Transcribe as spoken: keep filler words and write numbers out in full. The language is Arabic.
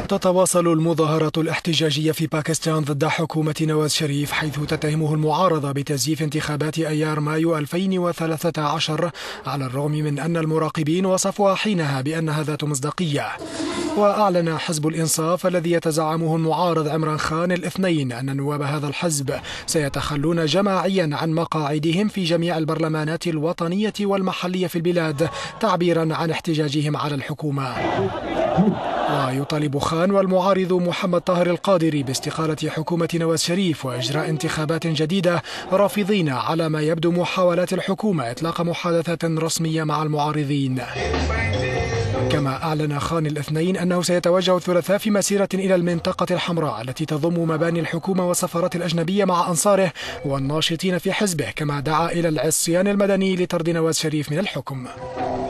تتواصل المظاهرات الاحتجاجية في باكستان ضد حكومة نواز شريف، حيث تتهمه المعارضة بتزييف انتخابات أيار مايو ألفين وثلاثة عشر، على الرغم من أن المراقبين وصفوها حينها بأنها ذات مصداقية. وأعلن حزب الإنصاف الذي يتزعمه المعارض عمران خان الاثنين أن نواب هذا الحزب سيتخلون جماعيا عن مقاعدهم في جميع البرلمانات الوطنية والمحلية في البلاد، تعبيرا عن احتجاجهم على الحكومة. ويطالب خان والمعارض محمد طاهر القادري باستقالة حكومة نواز شريف وإجراء انتخابات جديدة، رافضين على ما يبدو محاولات الحكومة إطلاق محادثات رسمية مع المعارضين. كما أعلن خان الاثنين أنه سيتوجه الثلاثاء في مسيرة إلى المنطقة الحمراء التي تضم مباني الحكومة والسفارات الأجنبية مع أنصاره والناشطين في حزبه، كما دعا إلى العصيان المدني لطرد نواز شريف من الحكم.